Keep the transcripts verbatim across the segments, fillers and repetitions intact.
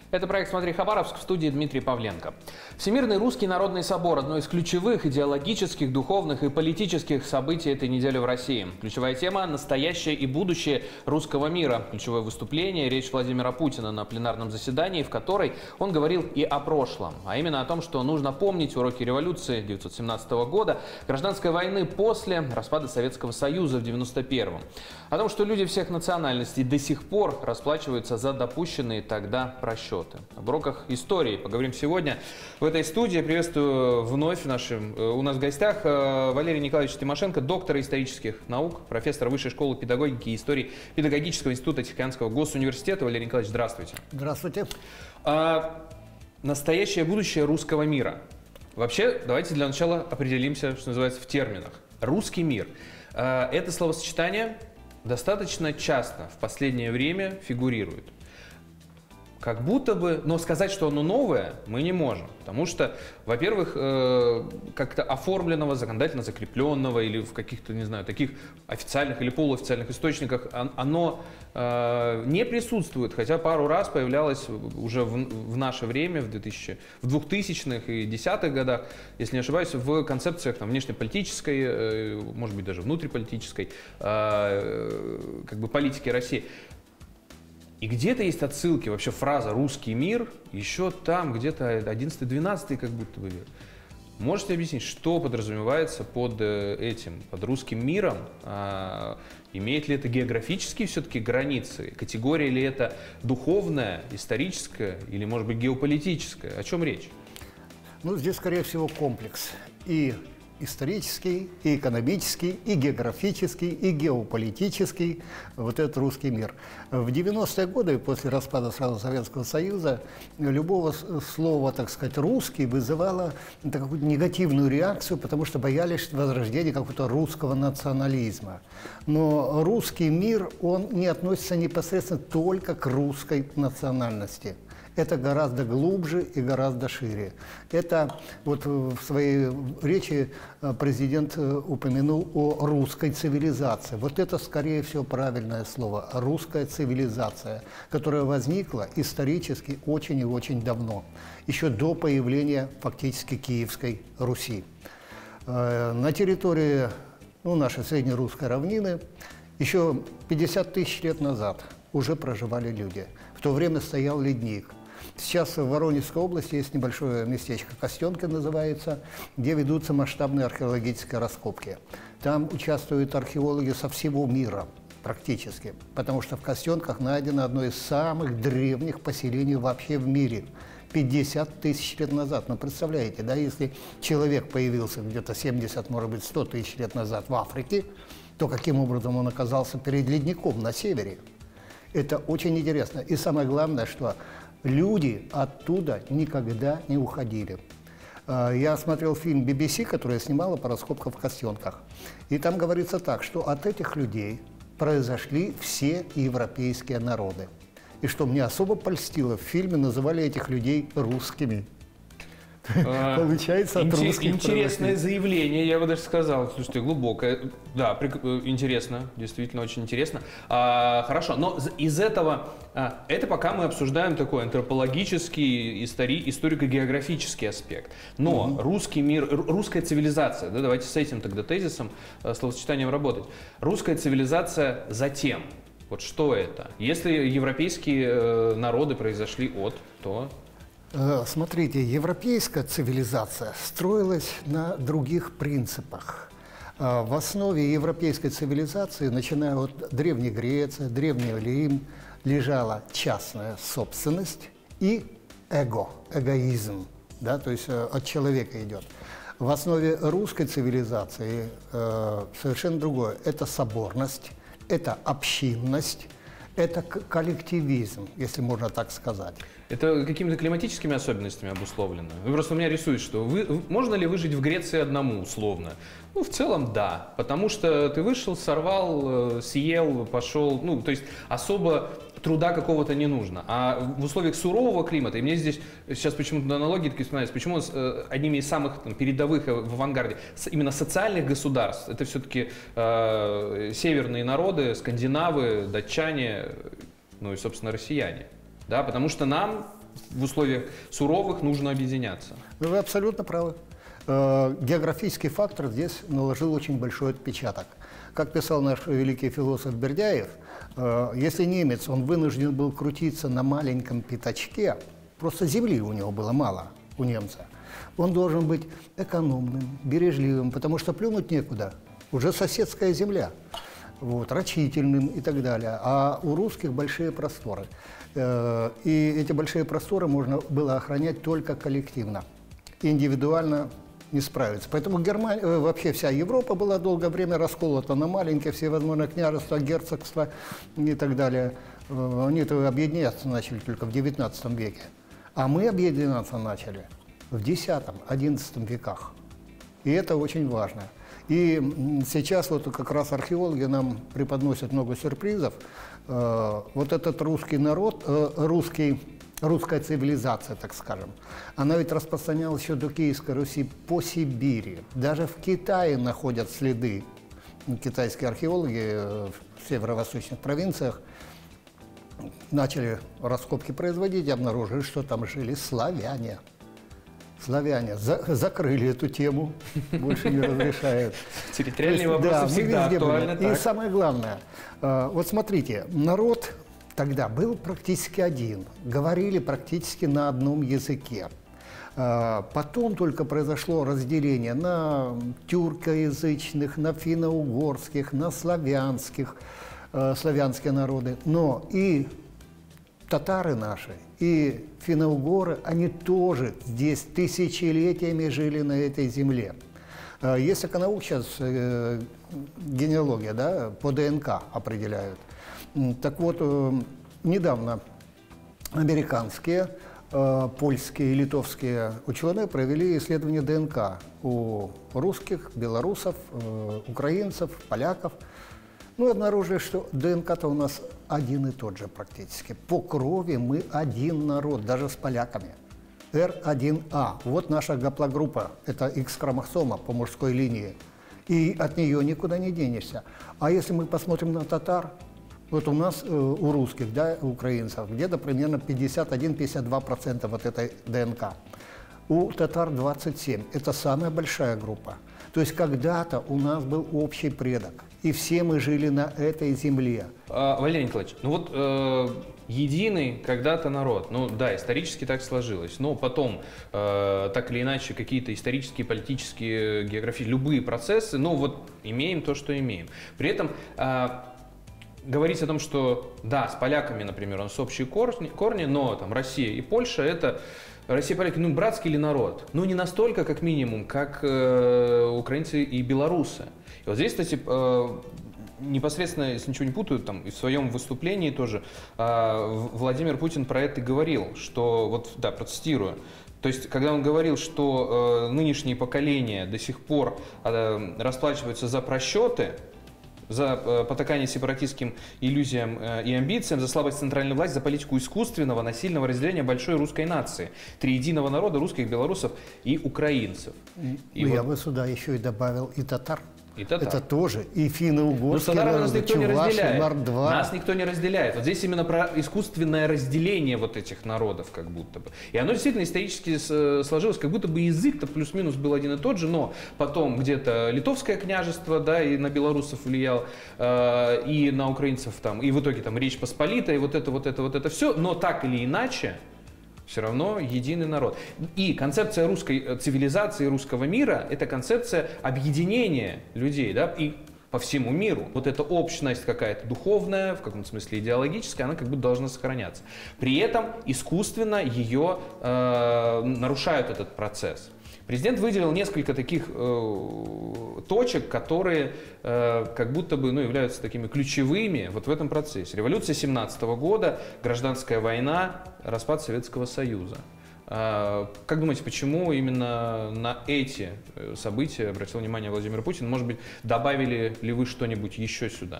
Это проект «Смотри Хабаровск», в студии Дмитрий Павленко. Всемирный русский народный собор – одно из ключевых идеологических, духовных и политических событий этой недели в России. Ключевая тема – настоящее и будущее русского мира. Ключевое выступление – речь Владимира Путина на пленарном заседании, в которой он говорил и о прошлом. А именно о том, что нужно помнить уроки революции тысяча девятьсот семнадцатого года, гражданской войны после, распада Советского Союза в девяносто первом. О том, что люди всех национальностей до сих пор расплачиваются за допущенные тогда просчеты. Об уроках истории поговорим сегодня в этой студии. Приветствую вновь нашим, у нас в гостях Валерий Николаевич Тимошенко, доктор исторических наук, профессор Высшей школы педагогики и истории Педагогического института Тихоокеанского госуниверситета. Валерий Николаевич, здравствуйте. Здравствуйте. А, настоящее будущее русского мира. Вообще, давайте для начала определимся, что называется, в терминах. Русский мир. А, это словосочетание достаточно часто в последнее время фигурирует. Как будто бы, но сказать, что оно новое, мы не можем. Потому что, во-первых, э, как-то оформленного, законодательно закрепленного или в каких-то, не знаю, таких официальных или полуофициальных источниках оно э, не присутствует. Хотя пару раз появлялось уже в, в наше время, в, двухтысячных и десятых годах, если не ошибаюсь, в концепциях там, внешнеполитической, э, может быть, даже внутриполитической э, как бы политики России. И где-то есть отсылки, вообще фраза «русский мир» еще там, где-то одиннадцатый-двенадцатый как будто бы век. Можете объяснить, что подразумевается под этим, под русским миром? А, имеет ли это географические все-таки границы? Категория ли это духовная, историческая или, может быть, геополитическая? О чем речь? Ну, здесь, скорее всего, комплекс. И исторический, и экономический, и географический, и геополитический, вот этот русский мир. В девяностые годы, после распада сразу Советского Союза, любого слова, так сказать, русский вызывало какую-то негативную реакцию, потому что боялись возрождения какого-то русского национализма. Но русский мир, он не относится непосредственно только к русской национальности. Это гораздо глубже и гораздо шире. Это вот в своей речи президент упомянул о русской цивилизации. Вот это, скорее всего, правильное слово. Русская цивилизация, которая возникла исторически очень и очень давно, еще до появления фактически Киевской Руси. На территории ну, нашей среднерусской равнины еще пятьдесят тысяч лет назад уже проживали люди. В то время стоял ледник. Сейчас в Воронежской области есть небольшое местечко, Костенка называется, где ведутся масштабные археологические раскопки. Там участвуют археологи со всего мира практически, потому что в Костенках найдено одно из самых древних поселений вообще в мире. пятьдесят тысяч лет назад. Ну, представляете, да, если человек появился где-то семьдесят, может быть, сто тысяч лет назад в Африке, то каким образом он оказался перед ледником на севере? Это очень интересно. И самое главное, что люди оттуда никогда не уходили. Я смотрел фильм би би си, который я снимала по раскопкам в Костенках. И там говорится так, что от этих людей произошли все европейские народы. И что мне особо польстило, в фильме называли этих людей русскими. Получается, от русских интересное заявление, я бы даже сказал. Слушайте, глубокое. Да, интересно, действительно очень интересно. А, хорошо, но из этого, а, это пока мы обсуждаем такой антропологический, истори, историко-географический аспект. Но угу. русский мир, русская цивилизация, да, давайте с этим тогда тезисом, словосочетанием работать. Русская цивилизация затем. Вот что это? Если европейские э, народы произошли от, то... Смотрите, европейская цивилизация строилась на других принципах. В основе европейской цивилизации, начиная от Древней Греции, Древний Рим, лежала частная собственность и эго, эгоизм, да, то есть от человека идет. В основе русской цивилизации э, совершенно другое. Это соборность, это общинность, это коллективизм, если можно так сказать. Это какими-то климатическими особенностями обусловлено? Вы просто у меня рисуете, что вы, можно ли выжить в Греции одному, условно? Ну, в целом, да. Потому что ты вышел, сорвал, съел, пошел. Ну, то есть особо труда какого-то не нужно. А в условиях сурового климата, и мне здесь сейчас почему-то аналогии такие вспоминаются, почему э, одними из самых там, передовых в авангарде именно социальных государств, это все-таки э, северные народы, скандинавы, датчане, ну и, собственно, россияне. Да, потому что нам в условиях суровых нужно объединяться. Вы абсолютно правы. Географический фактор здесь наложил очень большой отпечаток. Как писал наш великий философ Бердяев, если немец, он вынужден был крутиться на маленьком пятачке, просто земли у него было мало, у немца, он должен быть экономным, бережливым, потому что плюнуть некуда, уже соседская земля, вот, рачительным и так далее. А у русских большие просторы. И эти большие просторы можно было охранять только коллективно, индивидуально не справиться. Поэтому Германия, вообще вся Европа была долгое время расколота на маленькие всевозможные княжества, герцогства и так далее. Они-то объединяться начали только в девятнадцатом веке. А мы объединяться начали в десятом-одиннадцатом веках. И это очень важно. И сейчас вот как раз археологи нам преподносят много сюрпризов. Вот этот русский народ, русский русская цивилизация, так скажем, она ведь распространялась еще до Киевской Руси по Сибири. Даже в Китае находят следы. Китайские археологи в северо-восточных провинциях начали раскопки производить и обнаружили, что там жили славяне. Славяне за, закрыли эту тему, больше не разрешают. Территориальные вопросы всегда актуальны. И самое главное, вот смотрите, народ тогда был практически один, говорили практически на одном языке. Потом только произошло разделение на тюркоязычных, на финно-угорских, на славянских, славянские народы. Но и татары наши, и финно-угоры, они тоже здесь тысячелетиями жили на этой земле. Есть такая наука сейчас, генеалогия, да, по ДНК определяют. Так вот, недавно американские, польские и литовские ученые провели исследование ДНК у русских, белорусов, украинцев, поляков. Ну и обнаружили, что ДНК-то у нас один и тот же практически. По крови мы один народ, даже с поляками. эр один а. Вот наша гаплогруппа, это X-хромосома по мужской линии. И от нее никуда не денешься. А если мы посмотрим на татар, вот у нас, э, у русских, да, украинцев, где-то примерно пятьдесят один — пятьдесят два процента вот этой ДНК. У татар двадцать семь процентов. Это самая большая группа. То есть когда-то у нас был общий предок, и все мы жили на этой земле. А, Валерий Николаевич, ну вот э, единый когда-то народ, ну да, исторически так сложилось, но потом э, так или иначе какие-то исторические, политические, географические, любые процессы, ну вот имеем то, что имеем. При этом э, говорить о том, что да, с поляками, например, у нас общие корни, корни, но там Россия и Польша — это Россия и поляки, ну братский ли народ? Ну не настолько, как минимум, как э, украинцы и белорусы. И вот здесь, кстати, э, непосредственно, если ничего не путаю, там и в своем выступлении тоже э, Владимир Путин про это говорил, что вот, да, процитирую. То есть, когда он говорил, что э, нынешние поколения до сих пор э, расплачиваются за просчеты, за потакание сепаратистским иллюзиям и амбициям, за слабость центральной власти, за политику искусственного, насильного разделения большой русской нации, триединого народа русских, белорусов и украинцев. И ну, вот... Я бы сюда еще и добавил и татар. И татар. Это тоже и финно-угорские народы, нас никто не разделяет. Мордва. Нас никто не разделяет. Вот здесь именно про искусственное разделение вот этих народов, как будто бы. И оно действительно исторически сложилось, как будто бы язык-то плюс-минус был один и тот же, но потом где-то литовское княжество, да, и на белорусов влиял, э, и на украинцев там, и в итоге там Речь Посполитая, и вот это, вот это, вот это все, но так или иначе, все равно единый народ. И концепция русской цивилизации, русского мира – это концепция объединения людей, да, и по всему миру. Вот эта общность какая-то духовная, в каком-то смысле идеологическая, она как будто должна сохраняться. При этом искусственно ее э, нарушают этот процесс. Президент выделил несколько таких э, точек, которые э, как будто бы ну, являются такими ключевыми вот в этом процессе. Революция семнадцатого года, гражданская война, распад Советского Союза. Э, как думаете, почему именно на эти события обратил внимание Владимир Путин? Может быть, добавили ли вы что-нибудь еще сюда?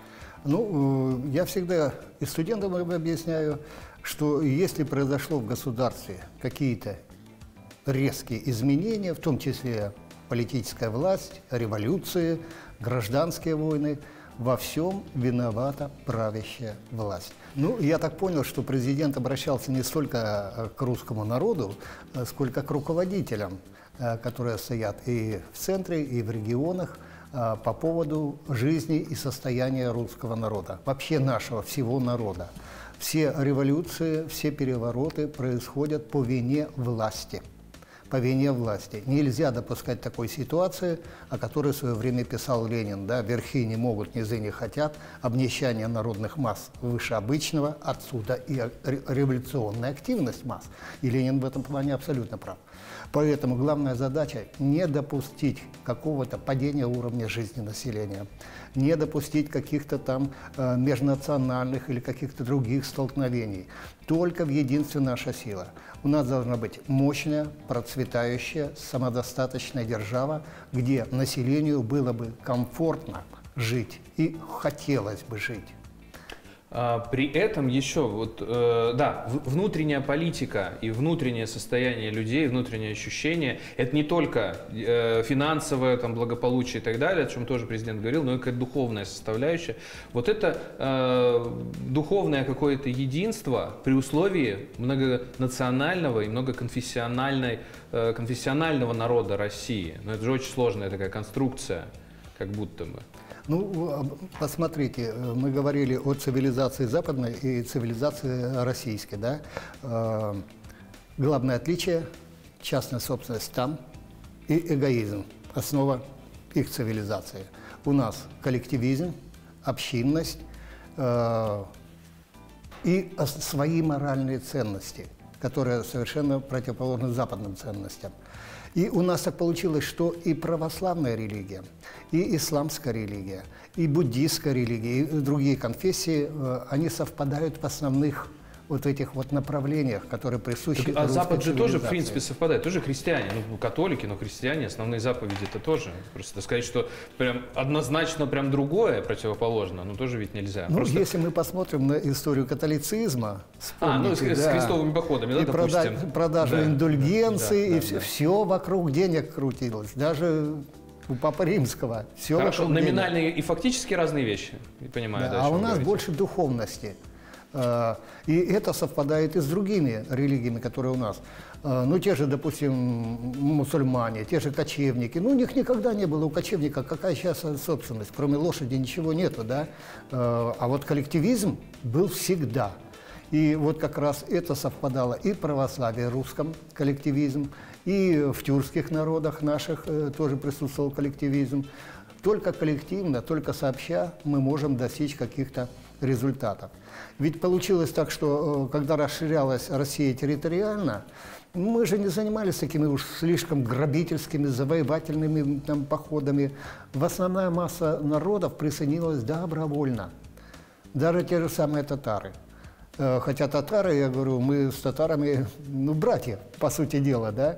Ну, я всегда и студентам объясняю, что если произошло в государстве какие-то резкие изменения, в том числе политическая власть, революции, гражданские войны, во всем виновата правящая власть. Ну, я так понял, что президент обращался не столько к русскому народу, сколько к руководителям, которые стоят и в центре, и в регионах, по поводу жизни и состояния русского народа, вообще нашего, всего народа. Все революции, все перевороты происходят по вине власти. По вине власти. Нельзя допускать такой ситуации, о которой в свое время писал Ленин. Да? Верхи не могут, низы не хотят, обнищание народных масс выше обычного, отсюда и революционная активность масс. И Ленин в этом плане абсолютно прав. Поэтому главная задача – не допустить какого-то падения уровня жизни населения, не допустить каких-то там э, межнациональных или каких-то других столкновений. Только в единстве наша сила. У нас должна быть мощная, процветающая, самодостаточная держава, где населению было бы комфортно жить и хотелось бы жить. При этом еще, вот, э, да, внутренняя политика и внутреннее состояние людей, внутреннее ощущение, это не только э, финансовое там, благополучие и так далее, о чем тоже президент говорил, но и какая-то духовная составляющая. Вот это э, духовное какое-то единство при условии многонационального и многоконфессиональной, э, конфессионального народа России. Но это же очень сложная такая конструкция, как будто бы. Ну, посмотрите, мы говорили о цивилизации западной и цивилизации российской, да? Главное отличие – частная собственность там и эгоизм, основа их цивилизации. У нас коллективизм, общинность э, и свои моральные ценности, которые совершенно противоположны западным ценностям. И у нас так получилось, что и православная религия, и исламская религия, и буддийская религия, и другие конфессии, они совпадают в основных вот этих вот направлениях, которые присущи русской цивилизации. А Запад же тоже, в принципе, совпадает. Тоже христиане, ну, католики, но христиане, основные заповеди-то тоже. Просто сказать, что прям однозначно прям другое противоположно, ну, тоже ведь нельзя. Ну, Просто... если мы посмотрим на историю католицизма, а, ну, с, да, с крестовыми походами, да, и допустим. Прода продажу да, индульгенций, да, и да, все, да. все вокруг денег крутилось. Даже у Папы Римского. Все Хорошо, вокруг номинальные денег. И фактически разные вещи, я понимаю. Да, да, а у нас говорите. больше духовности. И это совпадает и с другими религиями, которые у нас. Ну, те же, допустим, мусульмане, те же кочевники. Ну, у них никогда не было у кочевника, какая сейчас собственность, кроме лошади ничего нету, да. А вот коллективизм был всегда. И вот как раз это совпадало и в православии русском коллективизм, и в тюркских народах наших тоже присутствовал коллективизм. Только коллективно, только сообща мы можем достичь каких-то результатов. Ведь получилось так, что когда расширялась Россия территориально, мы же не занимались такими уж слишком грабительскими, завоевательными там, походами. В основная масса народов присоединилась добровольно. Даже те же самые татары. Хотя татары, я говорю, мы с татарами, ну, братья, по сути дела, да.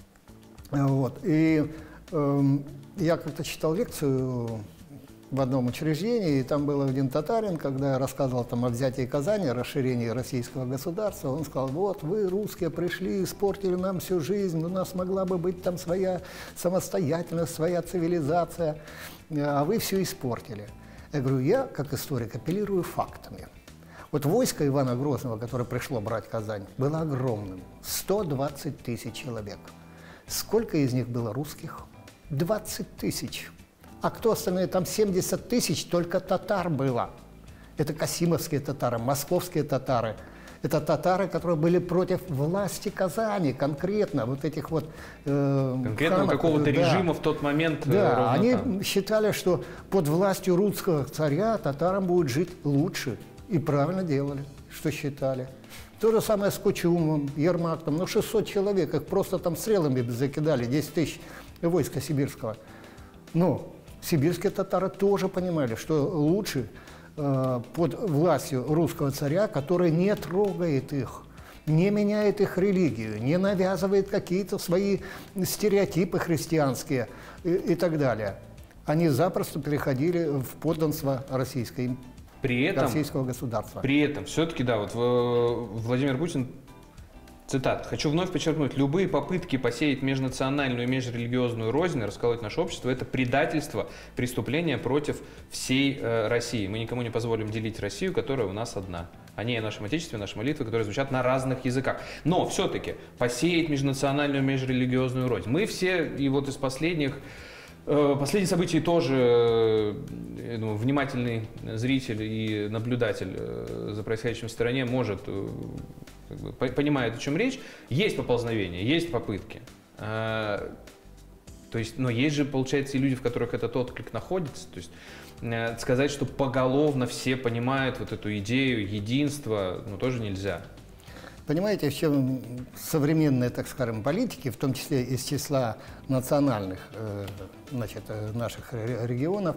Вот. И э, я как-то читал лекцию в одном учреждении, и там был один татарин, когда я рассказывал там о взятии Казани, о расширении российского государства, он сказал: вот вы, русские, пришли, испортили нам всю жизнь, у нас могла бы быть там своя самостоятельность, своя цивилизация, а вы все испортили. Я говорю, я, как историк, апеллирую фактами. Вот войско Ивана Грозного, которое пришло брать Казань, было огромным, сто двадцать тысяч человек. Сколько из них было русских? двадцать тысяч. А кто остальные? Там семьдесят тысяч только татар было. Это касимовские татары, московские татары. Это татары, которые были против власти Казани, конкретно, вот этих вот... Э, конкретно какого-то да. режима в тот момент. Да, они там. считали, что под властью русского царя татарам будет жить лучше. И правильно делали, что считали. То же самое с Кучумом, Ермаком. Ну, шестьсот человек, их просто там стрелами закидали, десять тысяч войска сибирского. Но сибирские татары тоже понимали, что лучше э, под властью русского царя, который не трогает их, не меняет их религию, не навязывает какие-то свои стереотипы христианские и, и так далее. Они запросто переходили в подданство российской империи. При этом, российского государства. При этом, все-таки, да, вот Владимир Путин Цитата. «Хочу вновь подчеркнуть, любые попытки посеять межнациональную и межрелигиозную рознь, расколоть наше общество – это предательство, преступление против всей э, России. Мы никому не позволим делить Россию, которая у нас одна. О ней, о нашем Отечестве, наши молитвы, которые звучат на разных языках». Но все-таки посеять межнациональную и межрелигиозную рознь. Мы все, и вот из последних Последние события тоже, я думаю, внимательный зритель и наблюдатель за происходящим в стране может, как бы, понимает, о чем речь. Есть поползновения, есть попытки. То есть, но есть же, получается, и люди, в которых этот отклик находится. То есть сказать, что поголовно все понимают вот эту идею единства, ну, тоже нельзя. Понимаете, в чем современные, так скажем, политики, в том числе из числа национальных э, значит, наших регионов,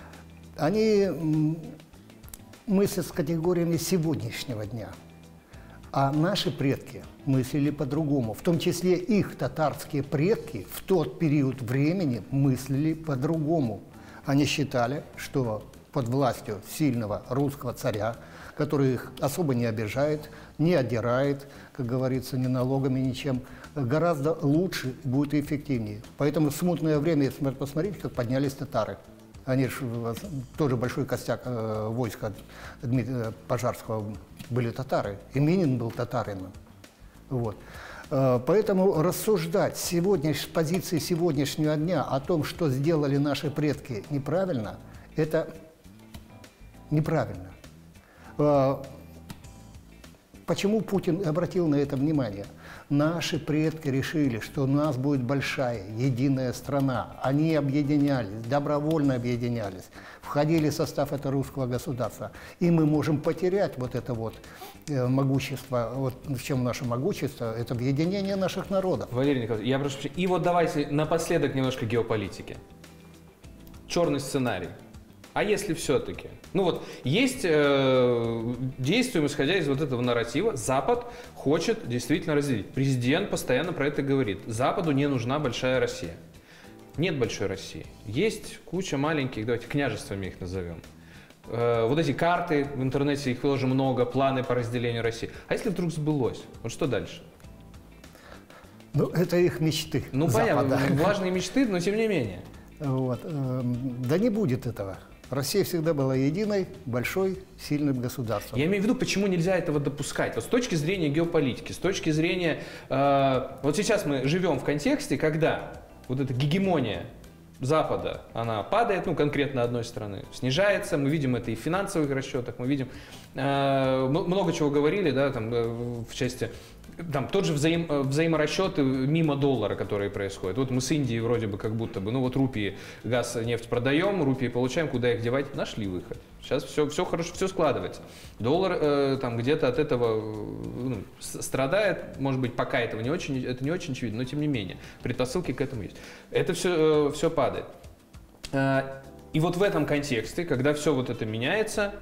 они мыслят с категориями сегодняшнего дня. А наши предки мыслили по-другому. В том числе их татарские предки в тот период времени мыслили по-другому. Они считали, что под властью сильного русского царя, который их особо не обижает, не отдирает, как говорится, ни налогами, ничем, гораздо лучше будет и эффективнее. Поэтому в смутное время, если посмотреть, как поднялись татары. Они же тоже большой костяк э, войска Дмитрия Пожарского были татары. И Минин был татарином. Вот. Э, поэтому рассуждать сегодня, с позиции сегодняшнего дня о том, что сделали наши предки неправильно, это неправильно. Э, почему Путин обратил на это внимание? Наши предки решили, что у нас будет большая, единая страна. Они объединялись, добровольно объединялись, входили в состав этого русского государства. И мы можем потерять вот это вот э, могущество. Вот в чем наше могущество? Это объединение наших народов. Валерий Николаевич, я прошу прощения. И вот давайте напоследок немножко геополитики. Черный сценарий. А если все-таки? Ну вот, есть э, действуем, исходя из вот этого нарратива, Запад хочет действительно разделить. Президент постоянно про это говорит. Западу не нужна большая Россия. Нет большой России. Есть куча маленьких, давайте княжествами их назовем. Э, вот эти карты, в интернете их тоже много, планы по разделению России. А если вдруг сбылось? Вот что дальше? Ну, это их мечты. Ну, Запада. понятно, влажные мечты, но тем не менее. Вот. Да не будет этого. Россия всегда была единой, большой, сильным государством. Я имею в виду, почему нельзя этого допускать. Вот с точки зрения геополитики, с точки зрения... Э, вот сейчас мы живем в контексте, когда вот эта гегемония Запада, она падает, ну, конкретно одной страны, снижается. Мы видим это и в финансовых расчетах, мы видим... Э, много чего говорили, да, там, э, в части... Там тот же взаим, взаиморасчеты мимо доллара, которые происходят. Вот мы с Индией вроде бы как будто бы, ну вот рупии, газ, нефть продаем, рупии получаем, куда их девать? Нашли выход. Сейчас все, все хорошо, все складывается. Доллар э, там где-то от этого ну, страдает, может быть, пока этого не очень, это не очень очевидно, но тем не менее, предпосылки к этому есть. Это все, э, все падает. Э, и вот в этом контексте, когда все вот это меняется,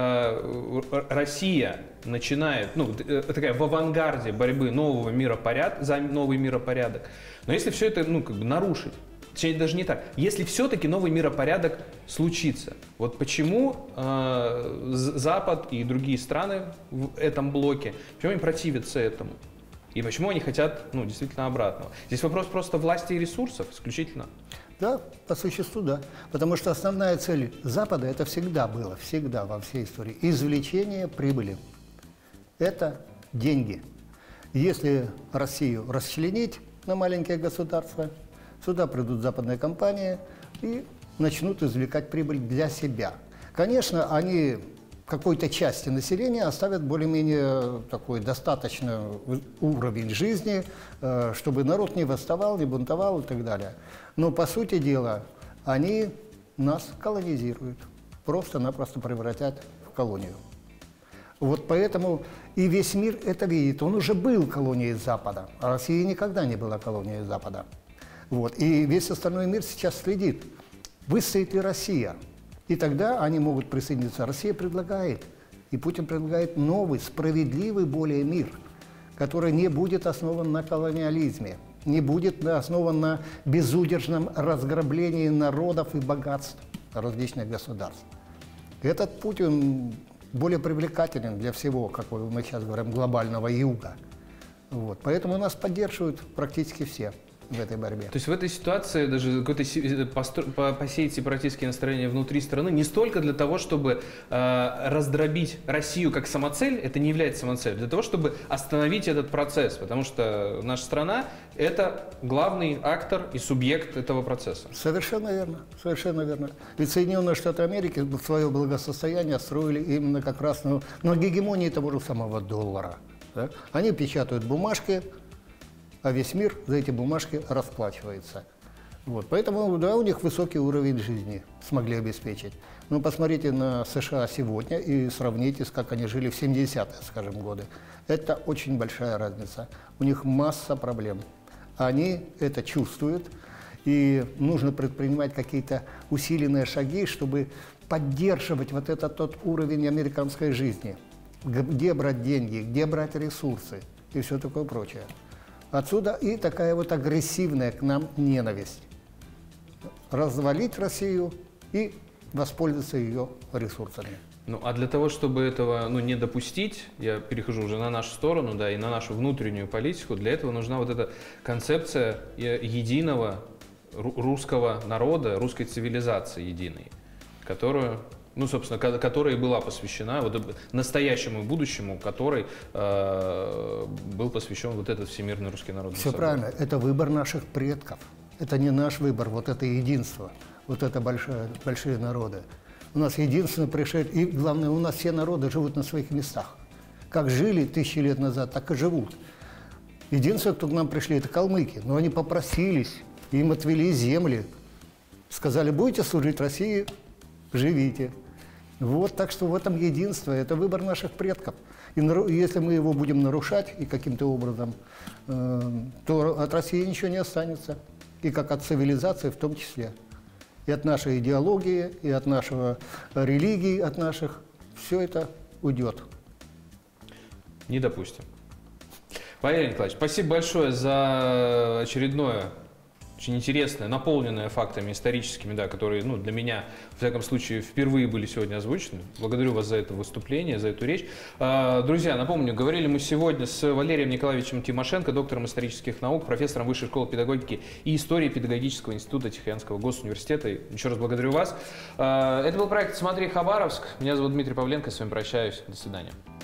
Россия начинает, ну, такая в авангарде борьбы нового миропорядка, за новый миропорядок. Но если все это, ну, как бы нарушить, точнее, даже не так, если все-таки новый миропорядок случится, вот почему э, Запад и другие страны в этом блоке, почему они противятся этому? И почему они хотят, ну, действительно обратного? Здесь вопрос просто власти и ресурсов исключительно. Да, по существу, да. Потому что основная цель Запада, это всегда было, всегда во всей истории, извлечение прибыли. Это деньги. Если Россию расчленить на маленькие государства, сюда придут западные компании и начнут извлекать прибыль для себя. Конечно, они какой-то части населения оставят более-менее такой достаточный уровень жизни, чтобы народ не восставал, не бунтовал и так далее. Но, по сути дела, они нас колонизируют, просто-напросто превратят в колонию. Вот поэтому и весь мир это видит. Он уже был колонией Запада, а Россия никогда не была колонией Запада. Вот. И весь остальной мир сейчас следит, выстоит ли Россия. И тогда они могут присоединиться. Россия предлагает, и Путин предлагает новый, справедливый более мир, который не будет основан на колониализме, не будет основан на безудержном разграблении народов и богатств различных государств. Этот путь, он более привлекателен для всего, как мы сейчас говорим, глобального юга. Вот. Поэтому нас поддерживают практически все в этой борьбе. То есть в этой ситуации даже какой-то си- постро- по- посеять сепаратистские настроения внутри страны не столько для того, чтобы э, раздробить Россию как самоцель, это не является самоцелью, для того, чтобы остановить этот процесс, потому что наша страна – это главный актор и субъект этого процесса. Совершенно верно, совершенно верно. Ведь Соединенные Штаты Америки свое благосостояние строили именно как раз на, на гегемонии того же самого доллара. Да? Они печатают бумажки, а весь мир за эти бумажки расплачивается. Вот. Поэтому, да, у них высокий уровень жизни смогли обеспечить. Но посмотрите на США сегодня и сравните, с как они жили в семидесятые, скажем, годы. Это очень большая разница. У них масса проблем. Они это чувствуют, и нужно предпринимать какие-то усиленные шаги, чтобы поддерживать вот этот тот уровень американской жизни. Где брать деньги, где брать ресурсы и все такое прочее. Отсюда и такая вот агрессивная к нам ненависть. Развалить Россию и воспользоваться ее ресурсами. Ну, а для того, чтобы этого ну, не допустить, я перехожу уже на нашу сторону, да, и на нашу внутреннюю политику, для этого нужна вот эта концепция единого русского народа, русской цивилизации единой, которую... Ну, собственно, которая была посвящена вот настоящему и будущему, которой э, был посвящен вот этот всемирный русский народ. Все правильно. Это выбор наших предков. Это не наш выбор, вот это единство, вот это большое, большие народы. У нас единственно пришед... И главное, у нас все народы живут на своих местах. Как жили тысячи лет назад, так и живут. Единственное, кто к нам пришли, это калмыки. Но они попросились, им отвели земли. Сказали, будете служить России, живите. Вот, так что в этом единство, это выбор наших предков. И если мы его будем нарушать и каким-то образом, э, то от России ничего не останется. И как от цивилизации в том числе. И от нашей идеологии, и от нашего религии, от наших, все это уйдет. Не допустим. Валерий Николаевич, спасибо большое за очередное, очень интересное, наполненное фактами историческими, да, которые, ну, для меня, в всяком случае, впервые были сегодня озвучены. Благодарю вас за это выступление, за эту речь. Друзья, напомню, говорили мы сегодня с Валерием Николаевичем Тимошенко, доктором исторических наук, профессором Высшей школы педагогики и истории Педагогического института Тихоокеанского госуниверситета. Еще раз благодарю вас. Это был проект «Смотри, Хабаровск». Меня зовут Дмитрий Павленко, с вами прощаюсь. До свидания.